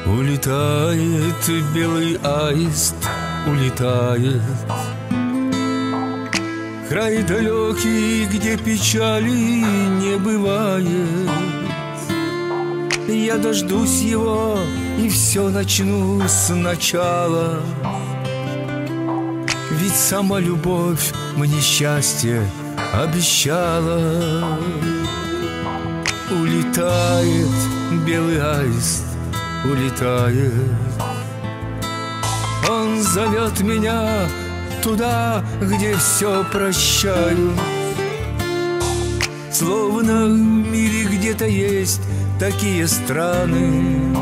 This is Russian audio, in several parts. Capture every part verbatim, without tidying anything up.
Улетает белый аист, улетает. Край далекий, где печали не бывает. Я дождусь его и все начну сначала. Ведь сама любовь мне счастье обещала. Улетает белый аист, улетает. Он зовет меня туда, где все прощают. Словно в мире где-то есть такие страны,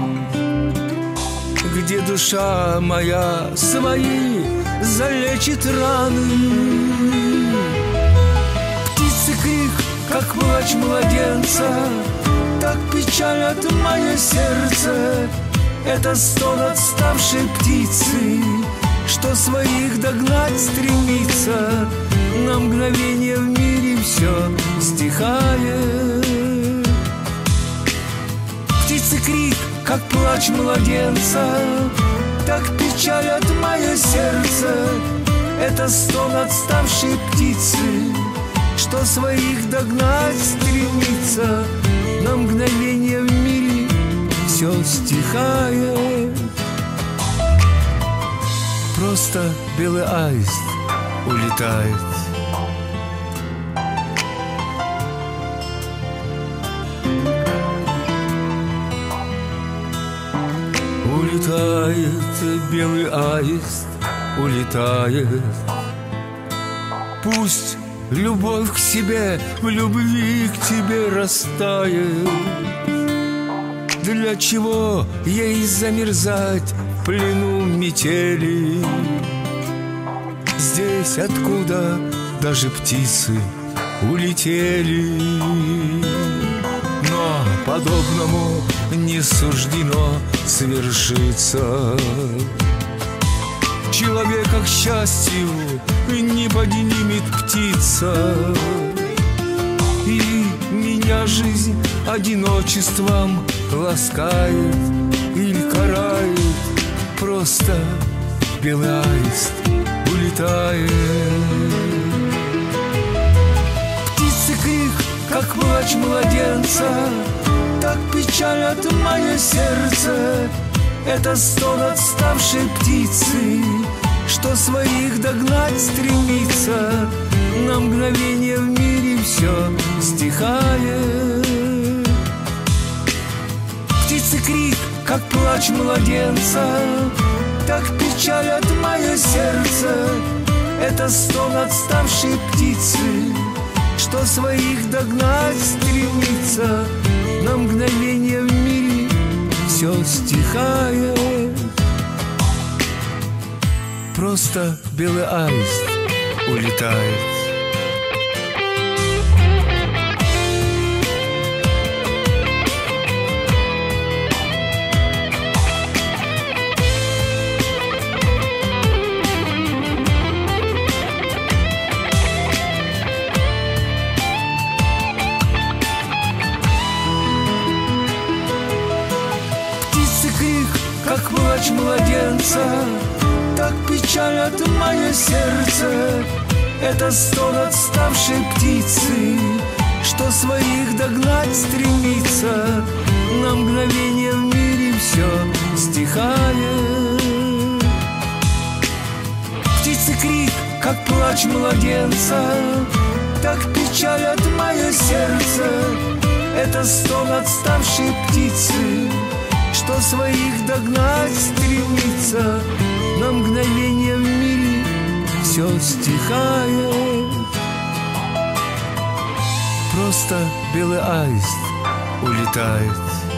где душа моя свои залечит раны. Птицы крик, как плач младенца, так печалят мое сердце. Это стон отставшей птицы, что своих догнать стремится. На мгновение в мире все стихает. Птицы крик, как плач младенца, так печалят мое сердце. Это стон отставшей птицы, что своих догнать стремится. На мгновение в мире все стихает. Просто белый аист улетает. Улетает белый аист, улетает. Пусть любовь к себе в любви к тебе растает. Для чего ей замерзать в плену метели? Здесь, откуда даже птицы улетели. Но подобному не суждено свершиться. Человека к счастью не поднимет птица. И меня жизнь одиночеством ласкает или карает. Просто белый аист улетает. Птицы крик, как плач младенца, так печалят мое сердце. Это стон отставшей птицы, что своих догнать стремится. На мгновение в мире все стихает. Птицы крик, как плач младенца, так печалят мое сердце. Это стон отставшей птицы, что своих догнать стремится. На мгновение в мире все стихает. Просто белый аист улетает. Как плач младенца, так печалят мое сердце. Это стон отставшей птицы, что своих догнать стремится. На мгновение в мире все стихает. Птицы крик, как плач младенца, так печалят мое сердце. Это стон отставшей птицы, что своих догнать стремится. На мгновение в мире все стихает. Просто белый аист улетает.